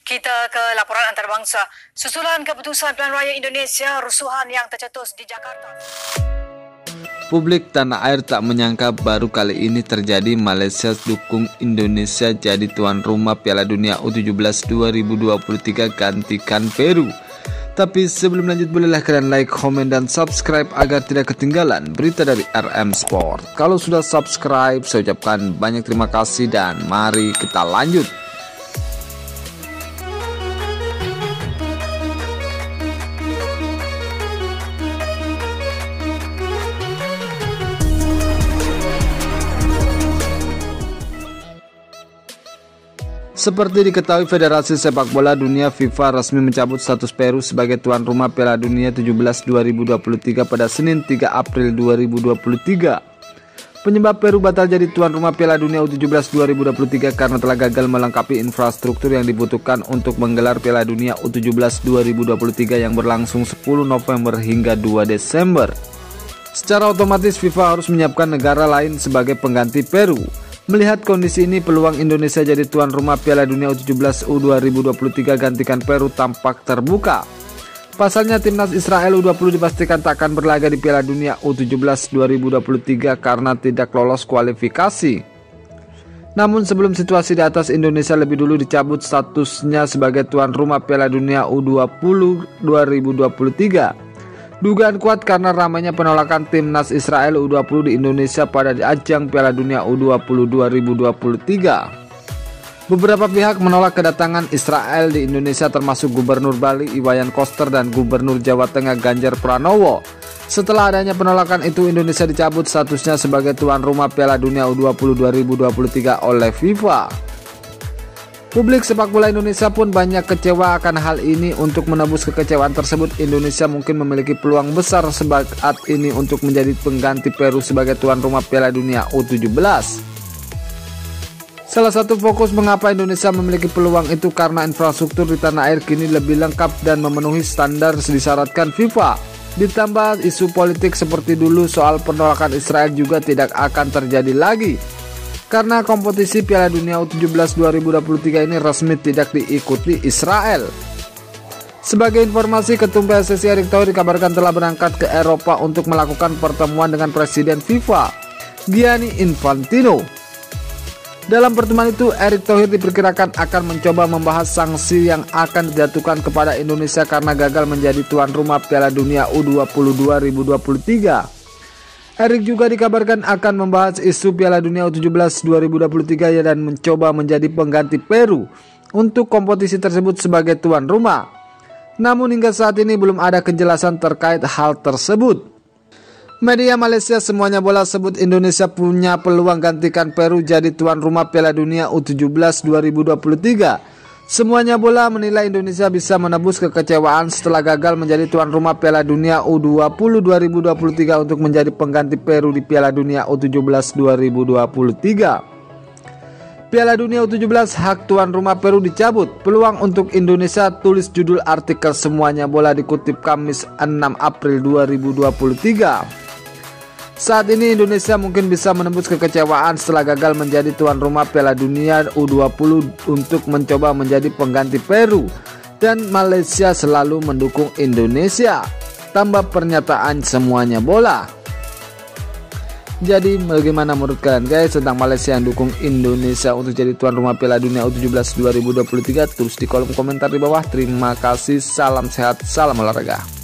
Kita ke laporan antarabangsa. Susulan keputusan Pilihan Raya Indonesia, rusuhan yang tercetus di Jakarta. Publik tanah air tak menyangka baru kali ini terjadi Malaysia dukung Indonesia jadi tuan rumah Piala Dunia U17 2023 gantikan Peru. Tapi sebelum lanjut bolehlah kalian like, komen, dan subscribe agar tidak ketinggalan berita dari RM Sport. Kalau sudah subscribe, saya ucapkan banyak terima kasih dan mari kita lanjut. Seperti diketahui, Federasi Sepak Bola Dunia FIFA resmi mencabut status Peru sebagai tuan rumah Piala Dunia 17 2023 pada Senin 3 April 2023. Penyebab Peru batal jadi tuan rumah Piala Dunia U17 2023 karena telah gagal melengkapi infrastruktur yang dibutuhkan untuk menggelar Piala Dunia U17 2023 yang berlangsung 10 November hingga 2 Desember. Secara otomatis FIFA harus menyiapkan negara lain sebagai pengganti Peru. Melihat kondisi ini, peluang Indonesia jadi tuan rumah Piala Dunia U17 U2023 gantikan Peru tampak terbuka. Pasalnya timnas Israel U20 dipastikan tak akan berlaga di Piala Dunia U17 2023 karena tidak lolos kualifikasi. Namun sebelum situasi di atas, Indonesia lebih dulu dicabut statusnya sebagai tuan rumah Piala Dunia U20 2023. Dugaan kuat karena ramainya penolakan timnas Israel U20 di Indonesia pada ajang Piala Dunia U20 2023. Beberapa pihak menolak kedatangan Israel di Indonesia termasuk Gubernur Bali Iwayan Koster dan Gubernur Jawa Tengah Ganjar Pranowo. Setelah adanya penolakan itu, Indonesia dicabut statusnya sebagai tuan rumah Piala Dunia U20 2023 oleh FIFA. Publik sepak bola Indonesia pun banyak kecewa akan hal ini. Untuk menebus kekecewaan tersebut, Indonesia mungkin memiliki peluang besar saat ini untuk menjadi pengganti Peru sebagai tuan rumah Piala Dunia U17. Salah satu fokus mengapa Indonesia memiliki peluang itu karena infrastruktur di tanah air kini lebih lengkap dan memenuhi standar disyaratkan FIFA. Ditambah isu politik seperti dulu soal penolakan Israel juga tidak akan terjadi lagi, karena kompetisi Piala Dunia U17 2023 ini resmi tidak diikuti Israel. Sebagai informasi, Ketum PSSI Erick Thohir dikabarkan telah berangkat ke Eropa untuk melakukan pertemuan dengan Presiden FIFA, Gianni Infantino. Dalam pertemuan itu, Erick Thohir diperkirakan akan mencoba membahas sanksi yang akan dijatuhkan kepada Indonesia karena gagal menjadi tuan rumah Piala Dunia U20 2023. Erick juga dikabarkan akan membahas isu Piala Dunia U17 2023 dan mencoba menjadi pengganti Peru untuk kompetisi tersebut sebagai tuan rumah. Namun hingga saat ini belum ada kejelasan terkait hal tersebut. Media Malaysia Semuanya Bola sebut Indonesia punya peluang gantikan Peru jadi tuan rumah Piala Dunia U17 2023. Semuanya Bola menilai Indonesia bisa menebus kekecewaan setelah gagal menjadi tuan rumah Piala Dunia U20 2023 untuk menjadi pengganti Peru di Piala Dunia U17 2023. Piala Dunia U17 hak tuan rumah Peru dicabut. Peluang untuk Indonesia, tulis judul artikel Semuanya Bola dikutip Kamis 6 April 2023. Saat ini Indonesia mungkin bisa menembus kekecewaan setelah gagal menjadi tuan rumah Piala Dunia U20 untuk mencoba menjadi pengganti Peru, dan Malaysia selalu mendukung Indonesia. Tambah pernyataan Semuanya Bola. Jadi bagaimana menurut kalian guys tentang Malaysia yang dukung Indonesia untuk jadi tuan rumah Piala Dunia U17 2023? Tulis di kolom komentar di bawah. Terima kasih, salam sehat, salam olahraga.